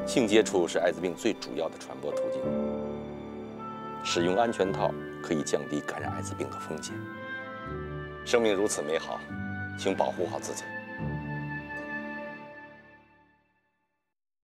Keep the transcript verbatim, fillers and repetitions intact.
性接触是艾滋病最主要的传播途径。使用安全套可以降低感染艾滋病的风险。生命如此美好，请保护好自己。